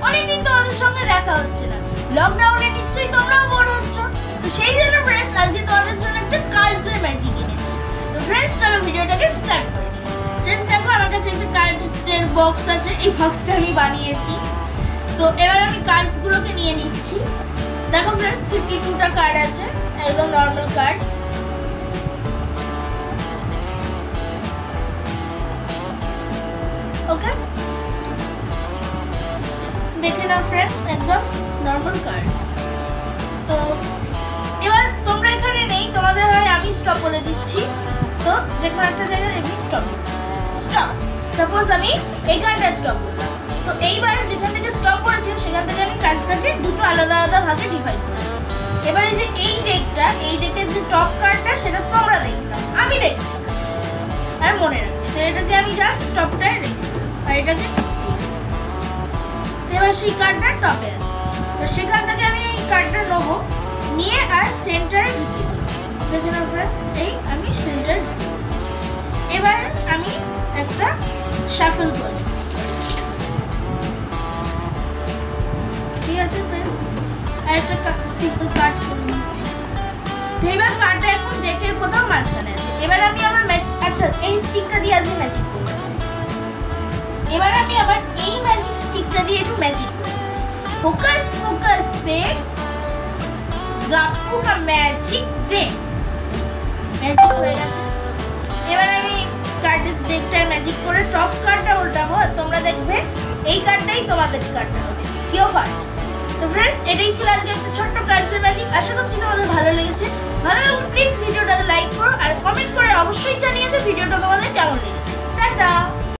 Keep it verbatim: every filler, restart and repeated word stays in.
অনেকদিন তোমাদের সঙ্গে দেখা হচ্ছে না। লকডাউনে নিশ্চয়ই তোমরাও বোর হচ্ছ, তো সেই জন্য ফ্রেন্ডস আজকে তোমাদের জন্য একটা কার্ডসের ম্যাজিক এনেছি। তো ফ্রেন্ডস চলো ভিডিওটাকে স্টার্ট করি। ফ্রেন্ডস দেখো আমার কাছে একটা কার্ডসের বক্স আছে, এই বক্সটা আমি বানিয়েছি। তো এবার আমি কার্ডসগুলোকে নিয়ে নিচ্ছি। দেখো ফ্রেন্ডস ফিফটি টুটা কার্ড আছে, একদম নর্মাল কার্ডস। ওকে, দেখে নাও ফ্রেন্ডস একদম নর্মাল কার্ডস। তো এবার তোমরা এখানে নেই, তোমাদের হয় আমি স্টপ বলে দিচ্ছি। তো যে কোনো একটা জায়গায় এমনি স্টপ স্টপ সাপোজ আমি এইখানটা স্টপ করলাম। তো এইবার যেখান থেকে স্টপ করেছিলাম সেখান থেকে আমি কার্ডসটাকে দুটো আলাদা আলাদা ভাগে ডিভাইড করি। এবারে যে এই ডেকটা, এই ডেকের যে টপ কার্ডটা সেটা তোমরা দেখতাম, আমি দেখছি আর মনে রাখছি। তো এটাকে আমি জাস্ট টপটায় রেখে আর এটাকে এবার সেই কার্ডটা টপে আছে। তো সেখান থেকে আমি এই কার্ডটা নেবো, নিয়ে আর সেন্টারে ঢুকিয়ে দেবো। দেখে নাও ফ্রেন্ডস, এই আমি সেন্টারে ঢুকিয়ে দেবো। এবার আমি একটা শাফল করে দিচ্ছি, ঠিক আছে ফ্রেন্ডস? আর একটা সিম্পল কার্ড করে নিচ্ছি। এবার কার্ডটা এখন ডেকের কোথাও মাঝখানে আছে। এবার আমি আমার আচ্ছা এই স্টিকটা দিয়ে আজকে ম্যাজিক করবো। এবার আমি আবার এই ম্যাজিক স্টিকটা দিয়ে একটু ম্যাজিক করব। ফোকাস ফোকাস पे গাপ্পু का ম্যাজিক দে। ম্যাজিক হয়ে গেছে। এবার আমি কার্ডের ডেকটা ম্যাজিক করে টপ কার্ডটা উল্টাবো, আর তোমরা দেখবে এই কার্ডটাই তোমাদের কার্ডটা হবে কিও কার্ডস। তো ফ্রেন্ডস এটাই ছিল আজকে একটা ছোট্ট কার্ডসের ম্যাজিক। আশা করছি তোমাদের ভালো লেগেছে। ভালো লাগলে প্লিজ ভিডিওটাকে লাইক করো আর কমেন্ট করে অবশ্যই জানিয়ে যে ভিডিওটা তোমাদের কেমন লেগেছে। টাটা।